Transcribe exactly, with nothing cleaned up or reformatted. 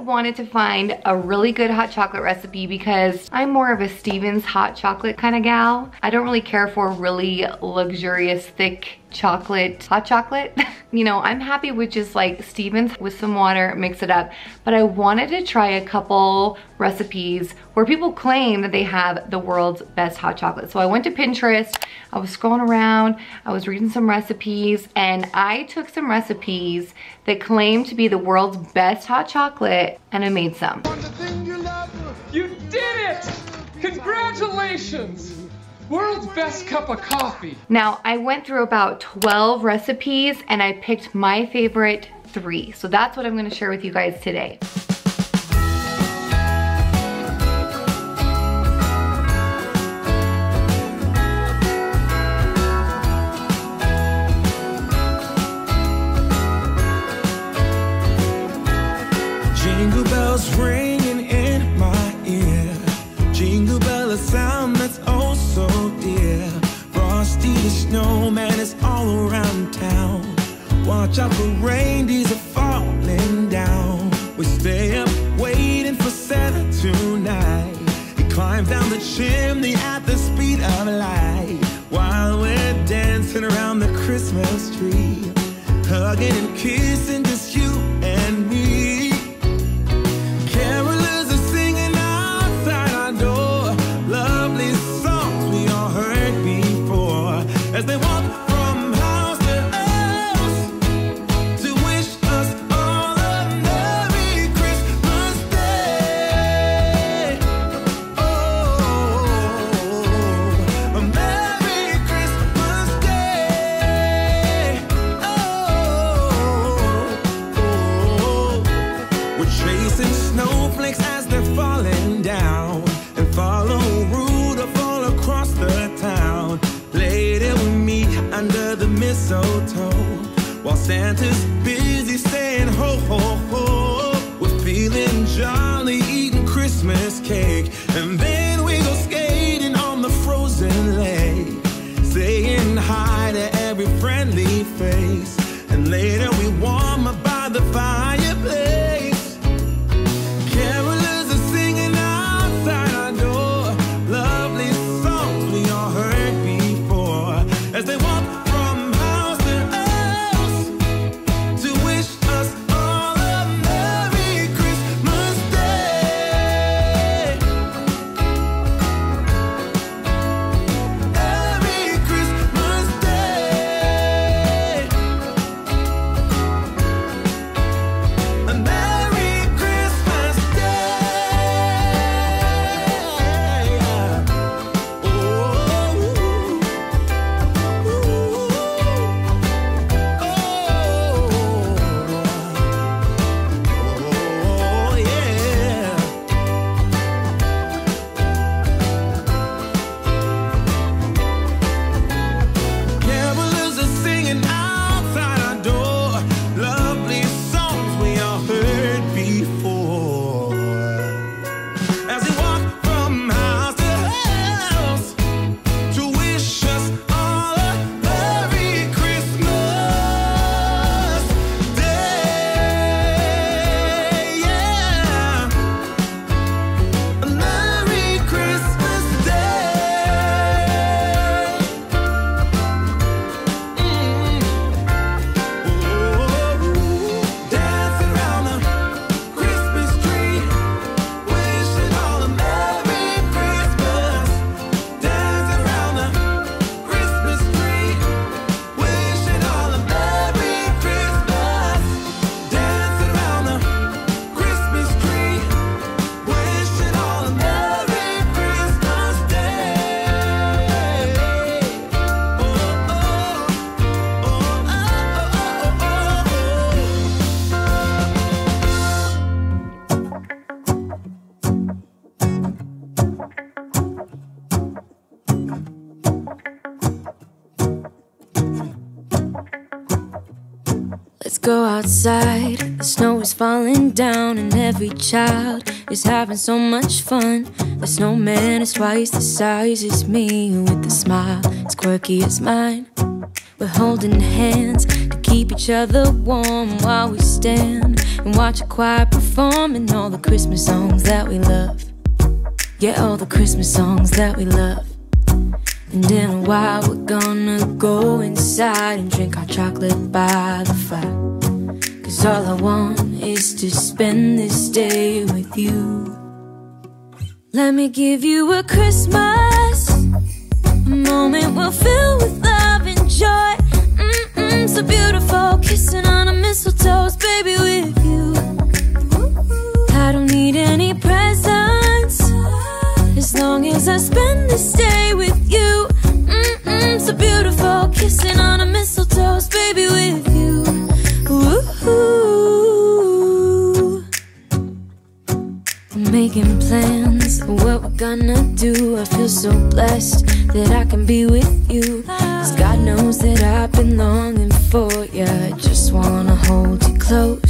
wanted to find a really good hot chocolate recipe because I'm more of a Stevens hot chocolate kind of gal. I don't really care for really luxurious, thick chocolate, hot chocolate. You know, I'm happy with just like Stevens with some water, mix it up. But I wanted to try a couple recipes where people claim that they have the world's best hot chocolate. So I went to Pinterest, I was scrolling around, I was reading some recipes, and I took some recipes that claim to be the world's best hot chocolate, and I made some. You did it! Congratulations! World's best cup of coffee. Now, I went through about twelve recipes and I picked my favorite three. So that's what I'm gonna share with you guys today. Jingle bells ringing in my ear. Jingle bell, a sound that's oh so dear. Frosty the snowman is all around town. Watch out for reindeers are falling down. We stay up waiting for Santa tonight. He climbs down the chimney at the speed of light, while we're dancing around the Christmas tree, hugging and kissing just you and me. Carolers are singing outside our door, lovely songs we all heard before, as they walk from house to house to wish us all a Merry Christmas Day. Oh, a Merry Christmas Day. Oh, we're chasing snowflakes as they're falling down, and follow Rudolph all across the town. Later we meet under the mistletoe, while Santa's busy saying ho ho ho. We're feeling jolly, eating Christmas cake, and then we go skating on the frozen lake, saying hi to every friendly face, and later we warm up by the fireplace. Carolers are singing outside our door, lovely songs we all heard before, as they walk from house to house to wish us all a Merry Christmas Day. Merry Christmas Day. A Merry Christmas Day. Oh, oh, yeah. Carolers are singing outside our door, lovely songs we all heard before, as we walk from house to house to wish us all a Merry Christmas Day. Yeah, a Merry Christmas Day. Mm. Ooh, dancing around the Christmas tree, wishing all a Merry Christmas. Dancing around the Christmas tree, wishing all a Merry Christmas. Dancing around the Christmas tree, wishing all a Merry Christmas Day. Oh, oh, oh, oh, Let's go outside, the snow is falling down, and every child is having so much fun. The snowman is twice the size as me, with a smile as quirky as mine. We're holding hands to keep each each other warm while we stand and watch a choir performing all the Christmas songs that we love. Yeah, all the Christmas songs that we love. And in a while we're gonna go inside and drink our chocolate by the fire. Cause all I want is to spend this day with you. Let me give you a Christmas, a moment we'll fill with love and joy. Mm-mm, so beautiful, kissing on a mistletoe, baby, with you. I don't need any presents as long as I spend this day with you. Mm-mm, so beautiful, kissing on a mistletoe, baby, with you. Ooh. I'm making plans of what we're gonna do. I feel so blessed that I can be with you. Cause God knows that I've been longing for you. I just wanna hold you close